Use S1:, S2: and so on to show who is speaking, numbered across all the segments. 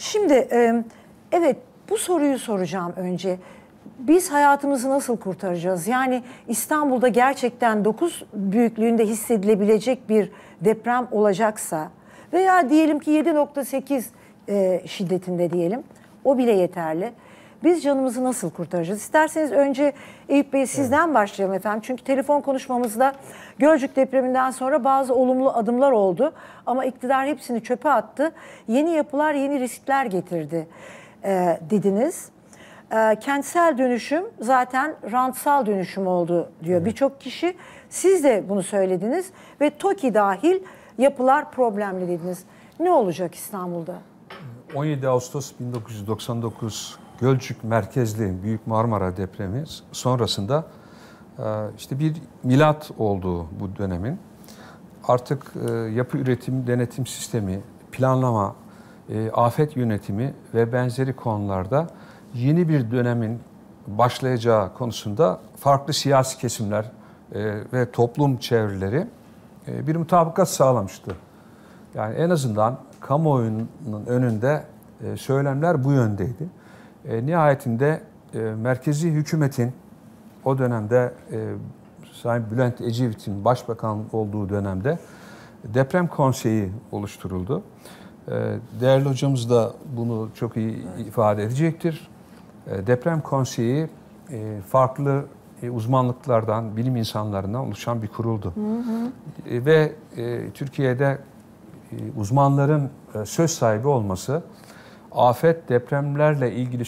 S1: Şimdi evet, bu soruyu soracağım önce. Biz hayatımızı nasıl kurtaracağız? Yani İstanbul'da gerçekten 9 büyüklüğünde hissedilebilecek bir deprem olacaksa veya diyelim ki 7,8 şiddetinde diyelim, o bile yeterli. Biz canımızı nasıl kurtaracağız? İsterseniz önce Eyüp Bey sizden başlayalım efendim. Çünkü telefon konuşmamızda Gölcük depreminden sonra bazı olumlu adımlar oldu. Ama iktidar hepsini çöpe attı. Yeni yapılar, yeni riskler getirdi dediniz. Kentsel dönüşüm zaten rantsal dönüşüm oldu diyor birçok kişi. Siz de bunu söylediniz ve TOKİ dahil yapılar problemli dediniz. Ne olacak İstanbul'da?
S2: 17 Ağustos 1999 Gölcük merkezli Büyük Marmara depremi sonrasında işte bir milat oldu bu dönemin. Artık yapı üretim denetim sistemi, planlama, afet yönetimi ve benzeri konularda yeni bir dönemin başlayacağı konusunda farklı siyasi kesimler ve toplum çevreleri bir mutabakat sağlamıştı. Yani en azından kamuoyunun önünde söylemler bu yöndeydi. Nihayetinde merkezi hükümetin o dönemde Sayın Bülent Ecevit'in başbakan olduğu dönemde deprem konseyi oluşturuldu. Değerli hocamız da bunu çok iyi ifade edecektir. Deprem konseyi farklı uzmanlıklardan, bilim insanlarından oluşan bir kuruldu. Ve Türkiye'de uzmanların söz sahibi olması, afet, depremlerle ilgili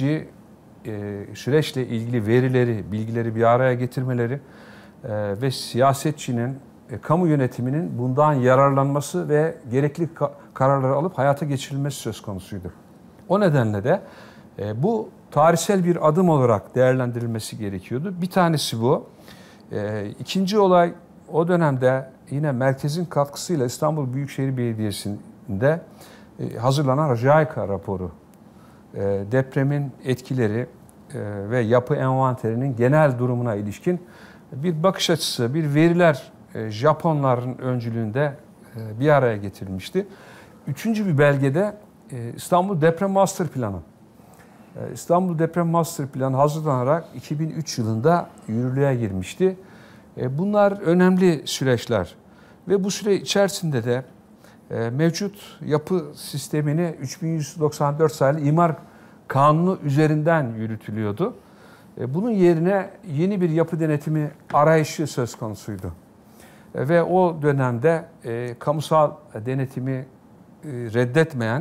S2: süreçle ilgili verileri, bilgileri bir araya getirmeleri ve siyasetçinin, kamu yönetiminin bundan yararlanması ve gerekli kararları alıp hayata geçirilmesi söz konusuydu. O nedenle de bu tarihsel bir adım olarak değerlendirilmesi gerekiyordu. Bir tanesi bu. İkinci olay, o dönemde yine merkezin katkısıyla İstanbul Büyükşehir Belediyesi'nde hazırlanan JICA raporu. Depremin etkileri ve yapı envanterinin genel durumuna ilişkin bir bakış açısı, bir veriler Japonların öncülüğünde bir araya getirilmişti. Üçüncü bir belgede İstanbul Deprem Master Planı. İstanbul Deprem Master Planı hazırlanarak 2003 yılında yürürlüğe girmişti. Bunlar önemli süreçler ve bu süre içerisinde de mevcut yapı sistemini 3194 sayılı İmar Kanunu üzerinden yürütülüyordu. Bunun yerine yeni bir yapı denetimi arayışı söz konusuydu. Ve o dönemde kamusal denetimi reddetmeyen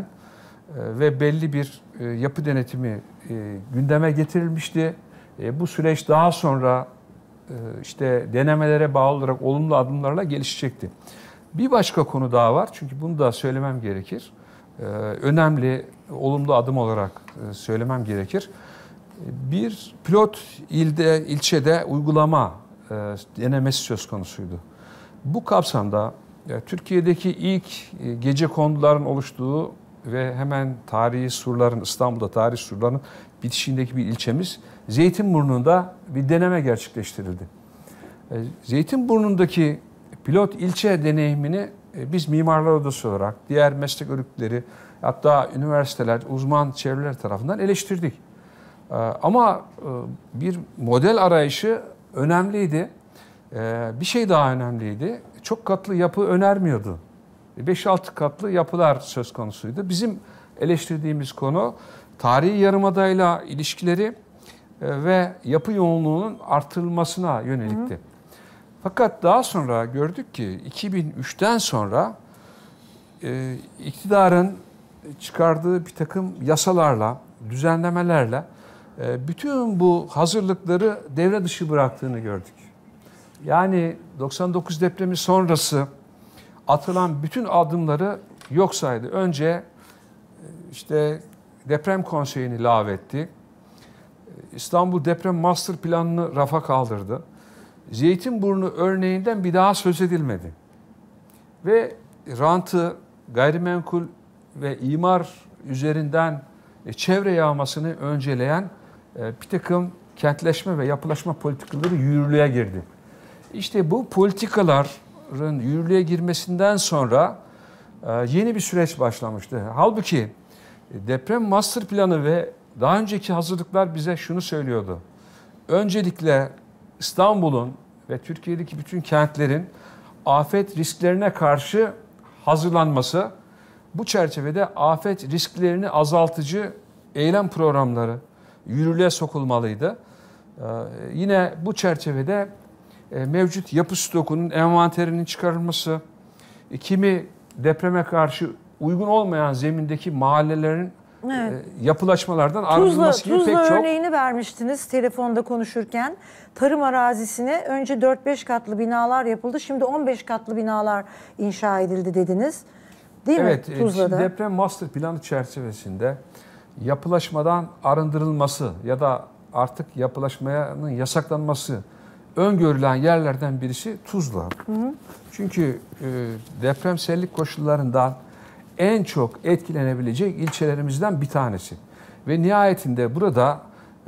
S2: ve belli bir yapı denetimi gündeme getirilmişti. Bu süreç daha sonra işte denemelere bağlı olarak olumlu adımlarla gelişecekti. Bir başka konu daha var, çünkü bunu da söylemem gerekir. Önemli, olumlu adım olarak söylemem gerekir. Bir pilot ilçede uygulama denemesi söz konusuydu. Bu kapsamda Türkiye'deki ilk gecekonduların oluştuğu ve hemen tarihi surların, İstanbul'da tarihi surların bitişiğindeki bir ilçemiz Zeytinburnu'nda bir deneme gerçekleştirildi. Zeytinburnu'ndaki pilot ilçe deneyimini biz Mimarlar Odası olarak diğer meslek örgütleri, hatta üniversiteler, uzman çevreler tarafından eleştirdik. Ama bir model arayışı önemliydi. Bir şey daha önemliydi. Çok katlı yapı önermiyordu. 5-6 katlı yapılar söz konusuydu. Bizim eleştirdiğimiz konu tarihi yarımadayla ilişkileri ve yapı yoğunluğunun artırılmasına yönelikti. Fakat daha sonra gördük ki 2003'ten sonra iktidarın çıkardığı bir takım yasalarla, düzenlemelerle bütün bu hazırlıkları devre dışı bıraktığını gördük. Yani 99 depremi sonrası atılan bütün adımları yok saydı. Önce işte deprem konseyini lağvetti. İstanbul Deprem Master Planı'nı rafa kaldırdı. Zeytinburnu örneğinden bir daha söz edilmedi. Ve rantı, gayrimenkul ve imar üzerinden çevre yağmasını önceleyen bir takım kentleşme ve yapılaşma politikaları yürürlüğe girdi. İşte bu politikaların yürürlüğe girmesinden sonra yeni bir süreç başlamıştı. Halbuki Deprem master planı ve daha önceki hazırlıklar bize şunu söylüyordu. Öncelikle İstanbul'un ve Türkiye'deki bütün kentlerin afet risklerine karşı hazırlanması, bu çerçevede afet risklerini azaltıcı eylem programları yürürlüğe sokulmalıydı. Yine bu çerçevede mevcut yapı stokunun envanterinin çıkarılması, kimi depreme karşı uygun olmayan zemindeki mahallelerin yapılaşmalardan arınması gibi
S1: Tuzla
S2: pek çok...
S1: örneğini vermiştiniz telefonda konuşurken. Tarım arazisine önce 4-5 katlı binalar yapıldı. Şimdi 15 katlı binalar inşa edildi dediniz. Değil mi Tuzla'da?
S2: Evet, deprem master planı çerçevesinde yapılaşmadan arındırılması ya da artık yapılaşmanın yasaklanması öngörülen yerlerden birisi Tuzla. Hı hı. Çünkü depremsellik koşullarından en çok etkilenebilecek ilçelerimizden bir tanesi. Ve nihayetinde burada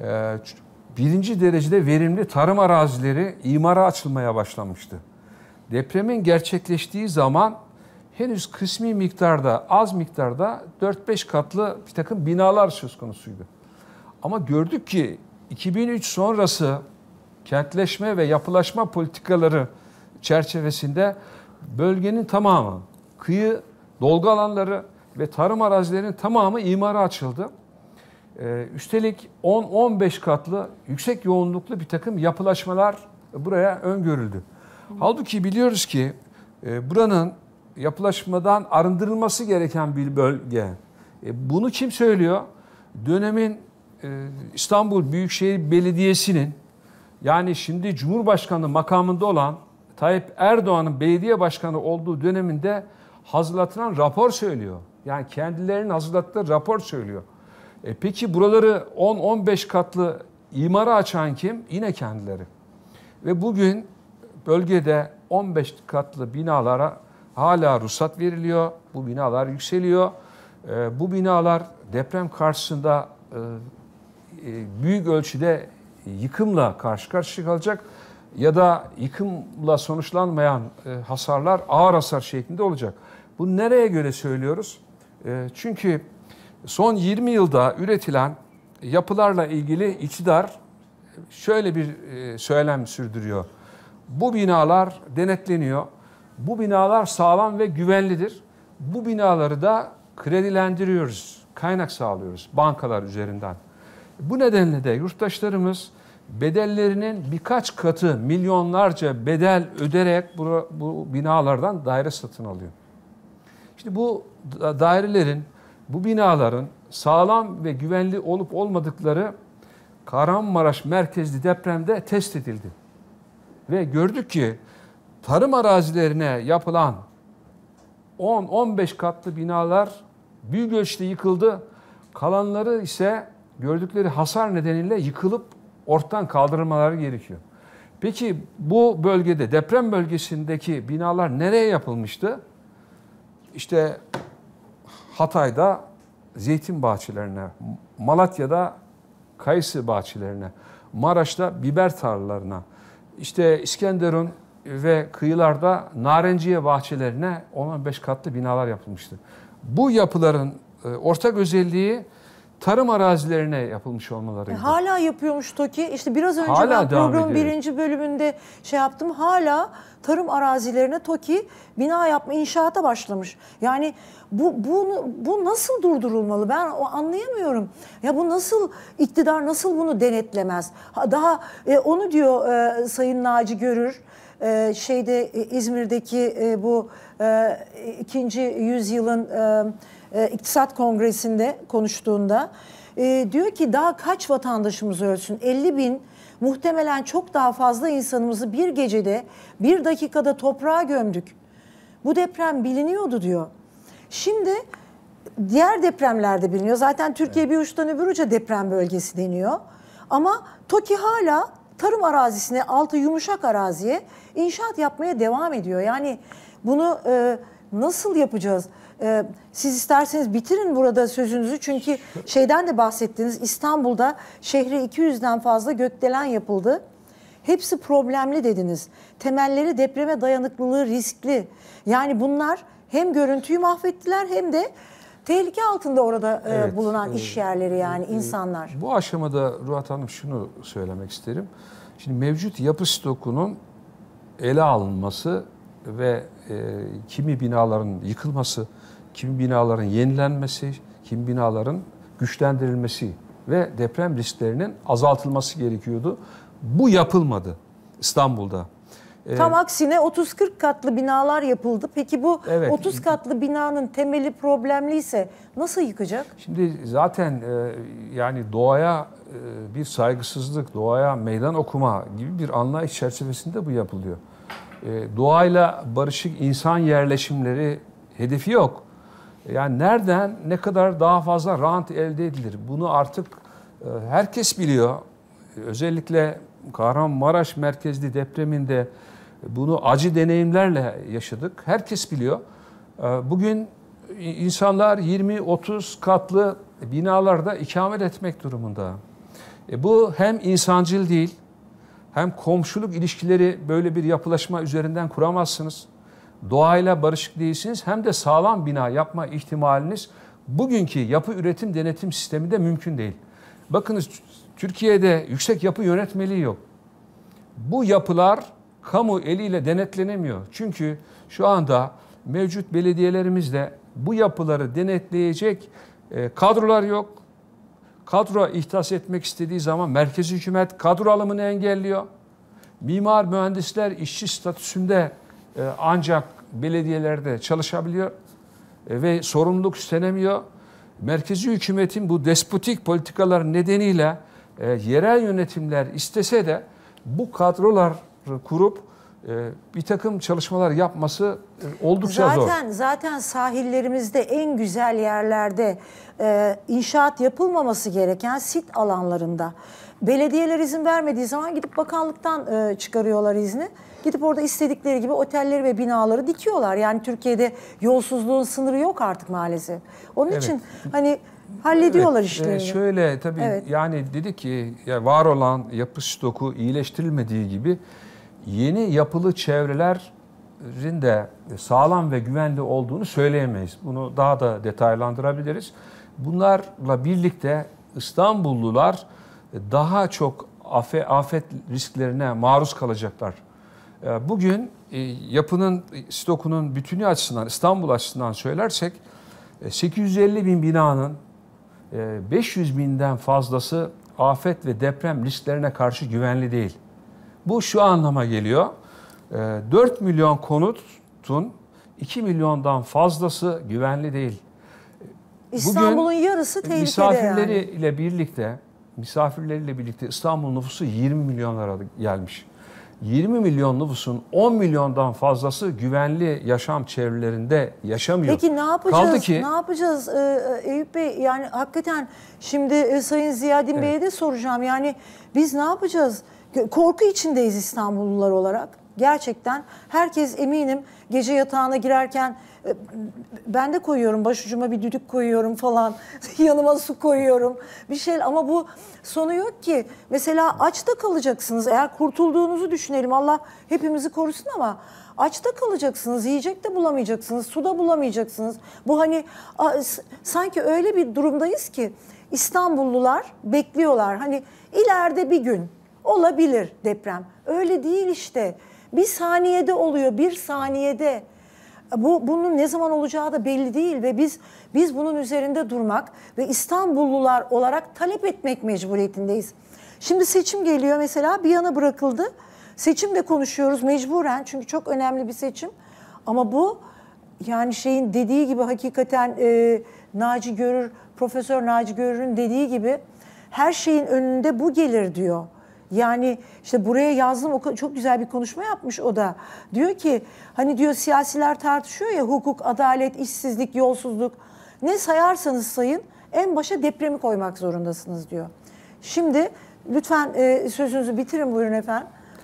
S2: birinci derecede verimli tarım arazileri imara açılmaya başlamıştı. Depremin gerçekleştiği zaman henüz kısmi miktarda, az miktarda 4-5 katlı bir takım binalar söz konusuydu. Ama gördük ki 2003 sonrası kentleşme ve yapılaşma politikaları çerçevesinde bölgenin tamamı, kıyı, dolgu alanları ve tarım arazilerinin tamamı imara açıldı. Üstelik 10-15 katlı yüksek yoğunluklu bir takım yapılaşmalar buraya öngörüldü. Halbuki biliyoruz ki buranın yapılaşmadan arındırılması gereken bir bölge. Bunu kim söylüyor? Dönemin İstanbul Büyükşehir Belediyesi'nin, yani şimdi Cumhurbaşkanı makamında olan Tayyip Erdoğan'ın belediye başkanı olduğu döneminde hazırlatılan rapor söylüyor. Yani kendilerinin hazırlattığı rapor söylüyor. Peki buraları 10-15 katlı imara açan kim? Yine kendileri. Ve bugün bölgede 15 katlı binalara hala ruhsat veriliyor. Bu binalar yükseliyor. Bu binalar deprem karşısında büyük ölçüde yıkımla karşı karşıya kalacak ya da yıkımla sonuçlanmayan hasarlar ağır hasar şeklinde olacak. Bu nereye göre söylüyoruz? Çünkü son 20 yılda üretilen yapılarla ilgili iktidar şöyle bir söylem sürdürüyor. Bu binalar denetleniyor. Bu binalar sağlam ve güvenlidir. Bu binaları da kredilendiriyoruz, kaynak sağlıyoruz bankalar üzerinden. Bu nedenle de yurttaşlarımız bedellerinin birkaç katı, milyonlarca bedel öderek bu binalardan daire satın alıyor. İşte bu dairelerin, bu binaların sağlam ve güvenli olup olmadıkları Kahramanmaraş merkezli depremde test edildi. Ve gördük ki tarım arazilerine yapılan 10-15 katlı binalar büyük ölçüde yıkıldı. Kalanları ise gördükleri hasar nedeniyle yıkılıp ortadan kaldırılmaları gerekiyor. Peki bu bölgede, deprem bölgesindeki binalar nereye yapılmıştı? İşte Hatay'da zeytin bahçelerine, Malatya'da kayısı bahçelerine, Maraş'ta biber tarlalarına, işte İskenderun ve kıyılarda narenciye bahçelerine 10-15 katlı binalar yapılmıştı. Bu yapıların ortak özelliği tarım arazilerine yapılmış olmalarıydı.
S1: Hala yapıyormuş TOKİ. İşte biraz önce
S2: hala
S1: ben programın birinci bölümünde yaptım. Hala tarım arazilerine TOKİ bina yapma, inşaata başlamış. Yani bu nasıl durdurulmalı? Ben anlayamıyorum. Ya bu nasıl, iktidar nasıl bunu denetlemez? Daha onu diyor Sayın Naci Görür. İzmir'deki bu 2. yüzyılın İktisat Kongresi'nde konuştuğunda diyor ki daha kaç vatandaşımız ölsün? 50 bin, muhtemelen çok daha fazla insanımızı bir gecede, bir dakikada toprağa gömdük. Bu deprem biliniyordu diyor. Şimdi diğer depremlerde biliniyor. Zaten Türkiye bir uçtan öbür uca deprem bölgesi deniyor. Ama TOKİ hala tarım arazisine, altı yumuşak araziye inşaat yapmaya devam ediyor. Yani bunu nasıl yapacağız? Siz isterseniz bitirin burada sözünüzü. Çünkü şeyden de bahsettiniz. İstanbul'da şehre 200'den fazla gökdelen yapıldı. Hepsi problemli dediniz. Temelleri depreme dayanıklılığı riskli. Yani bunlar hem görüntüyü mahvettiler hem de tehlike altında orada bulunan iş yerleri, yani insanlar.
S2: Bu aşamada Ruhat Hanım şunu söylemek isterim. Şimdi mevcut yapı stokunun ele alınması ve kimi binaların yıkılması, kimi binaların yenilenmesi, kimi binaların güçlendirilmesi ve deprem risklerinin azaltılması gerekiyordu. Bu yapılmadı İstanbul'da.
S1: Tam aksine 30-40 katlı binalar yapıldı. Peki bu
S2: Evet.
S1: 30 katlı binanın temeli problemliyse nasıl yıkacak?
S2: Şimdi zaten yani doğaya bir saygısızlık, doğaya meydan okuma gibi bir anlayış çerçevesinde bu yapılıyor. Doğayla barışık insan yerleşimleri hedefi yok. Yani nereden ne kadar daha fazla rant elde edilir? Bunu artık herkes biliyor. Özellikle Kahramanmaraş merkezli depreminde bunu acı deneyimlerle yaşadık. Herkes biliyor. Bugün insanlar 20-30 katlı binalarda ikamet etmek durumunda. Bu hem insancıl değil, hem komşuluk ilişkileri böyle bir yapılaşma üzerinden kuramazsınız. Doğayla barışık değilsiniz, hem de sağlam bina yapma ihtimaliniz bugünkü yapı üretim denetim sisteminde mümkün değil. Bakınız, Türkiye'de yüksek yapı yönetmeliği yok. Bu yapılar kamu eliyle denetlenemiyor. Çünkü şu anda mevcut belediyelerimizde bu yapıları denetleyecek kadrolar yok. Kadro ihdas etmek istediği zaman merkezi hükümet kadro alımını engelliyor. Mimar, mühendisler işçi statüsünde ancak belediyelerde çalışabiliyor ve sorumluluk üstlenemiyor. Merkezi hükümetin bu despotik politikalar nedeniyle yerel yönetimler istese de bu kadrolar kurup bir takım çalışmalar yapması oldukça zor.
S1: Zaten sahillerimizde en güzel yerlerde inşaat yapılmaması gereken sit alanlarında belediyeler izin vermediği zaman gidip bakanlıktan çıkarıyorlar izni. Gidip orada istedikleri gibi otelleri ve binaları dikiyorlar. Yani Türkiye'de yolsuzluğun sınırı yok artık maalesef. Onun için hani hallediyorlar işlerini.
S2: Şöyle tabii, yani dedi ki ya, var olan yapı stoku iyileştirilmediği gibi yeni yapılı çevrelerin de sağlam ve güvenli olduğunu söyleyemeyiz. Bunu daha da detaylandırabiliriz. Bunlarla birlikte İstanbullular daha çok afet risklerine maruz kalacaklar. Bugün yapının stokunun bütünü açısından, İstanbul açısından söylersek 850 bin binanın 500 binden fazlası afet ve deprem risklerine karşı güvenli değil. Bu şu anlama geliyor: 4 milyon konutun 2 milyondan fazlası güvenli değil.
S1: İstanbul'un yarısı tehlikede
S2: misafirleriyle birlikte İstanbul nüfusu 20 milyonlara gelmiş. 20 milyon nüfusun 10 milyondan fazlası güvenli yaşam çevrelerinde yaşamıyor.
S1: Peki ne yapacağız?
S2: Kaldı ki,
S1: ne yapacağız Eyüp Bey? Yani hakikaten şimdi Sayın Ziyadin Bey'e de soracağım. Yani biz ne yapacağız? Korku içindeyiz İstanbullular olarak. Gerçekten herkes, eminim, gece yatağına girerken ben de koyuyorum, başucuma bir düdük koyuyorum falan, yanıma su koyuyorum, bir şey, ama bu sonu yok ki. Mesela açta kalacaksınız, eğer kurtulduğunuzu düşünelim, Allah hepimizi korusun, ama açta kalacaksınız, yiyecek de bulamayacaksınız, su da bulamayacaksınız. Bu hani sanki öyle bir durumdayız ki İstanbullular bekliyorlar, hani ileride bir gün olabilir deprem. Öyle değil işte. Bir saniyede oluyor, bir saniyede. Bunun ne zaman olacağı da belli değil ve biz bunun üzerinde durmak ve İstanbullular olarak talep etmek mecburiyetindeyiz. Şimdi seçim geliyor mesela, bir yana bırakıldı. Seçimle konuşuyoruz mecburen, çünkü çok önemli bir seçim. Ama bu, yani şeyin dediği gibi, hakikaten Profesör Naci Görür'ün dediği gibi, her şeyin önünde bu gelir diyor. Yani işte buraya yazdım, çok güzel bir konuşma yapmış o da. Diyor ki, hani diyor, siyasiler tartışıyor ya, hukuk, adalet, işsizlik, yolsuzluk. Ne sayarsanız sayın, en başa depremi koymak zorundasınız diyor. Şimdi lütfen sözünüzü bitirin, buyurun efendim.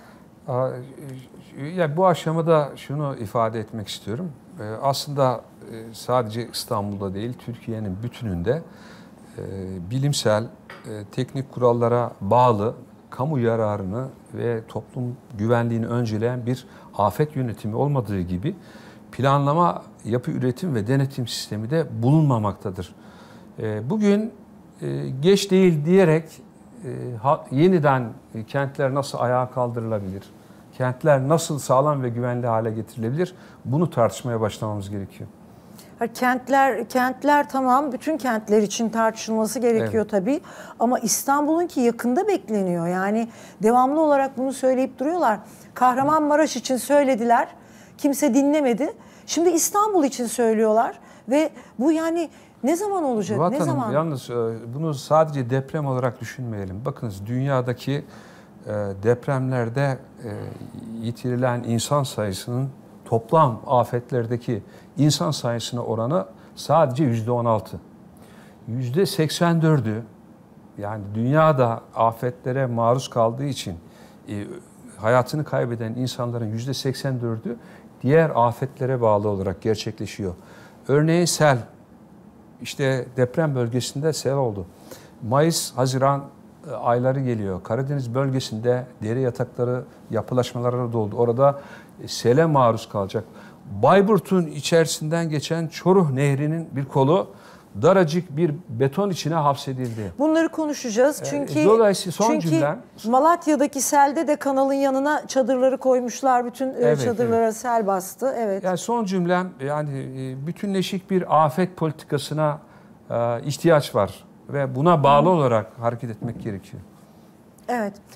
S2: Ya bu aşamada şunu ifade etmek istiyorum. Aslında sadece İstanbul'da değil, Türkiye'nin bütününde bilimsel, teknik kurallara bağlı, kamu yararını ve toplum güvenliğini önceleyen bir afet yönetimi olmadığı gibi planlama, yapı üretim ve denetim sistemi de bulunmamaktadır. Bugün geç değil diyerek yeniden kentler nasıl ayağa kaldırılabilir? Kentler nasıl sağlam ve güvenli hale getirilebilir? Bunu tartışmaya başlamamız gerekiyor.
S1: Kentler tamam, bütün kentler için tartışılması gerekiyor tabii. Ama İstanbul'unki yakında bekleniyor. Yani devamlı olarak bunu söyleyip duruyorlar. Kahramanmaraş için söylediler, kimse dinlemedi. Şimdi İstanbul için söylüyorlar ve bu yani ne zaman olacak?
S2: Murat
S1: Ne
S2: Hanım,
S1: zaman?
S2: yalnız bunu sadece deprem olarak düşünmeyelim. Bakınız, dünyadaki depremlerde yitirilen insan sayısının toplam afetlerdeki insan sayısına oranı sadece %16. %84'ü, yani dünyada afetlere maruz kaldığı için hayatını kaybeden insanların %84'ü diğer afetlere bağlı olarak gerçekleşiyor. Örneğin sel, işte deprem bölgesinde sel oldu. Mayıs, Haziran ayları geliyor. Karadeniz bölgesinde dere yatakları yapılaşmalara doldu. Orada sele maruz kalacak. Bayburt'un içerisinden geçen Çoruh Nehri'nin bir kolu daracık bir beton içine hapsedildi.
S1: Bunları konuşacağız çünkü
S2: Dolayısıyla son cümlem,
S1: Malatya'daki selde de kanalın yanına çadırları koymuşlar. Bütün çadırlara sel bastı. Evet.
S2: Yani son cümlem, yani bütünleşik bir afet politikasına ihtiyaç var ve buna bağlı olarak hareket etmek gerekiyor.
S1: Evet.